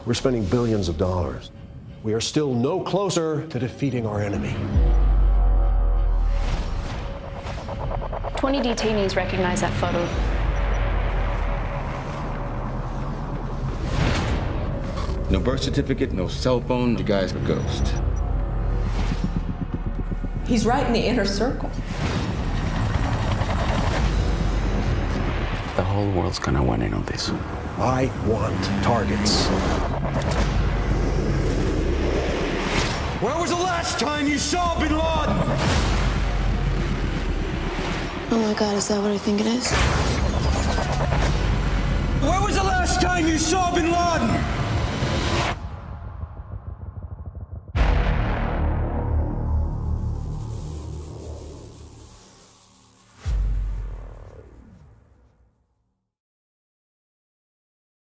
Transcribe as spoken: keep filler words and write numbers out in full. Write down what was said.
We're spending billions of dollars. We are still no closer to defeating our enemy. twenty detainees recognize that photo. No birth certificate, no cell phone, the guy's a ghost. He's right in the inner circle. The whole world's gonna weigh in on this. I want targets. Where was the last time you saw bin Laden? Oh my God, is that what I think it is? Where was the last time you saw bin Laden?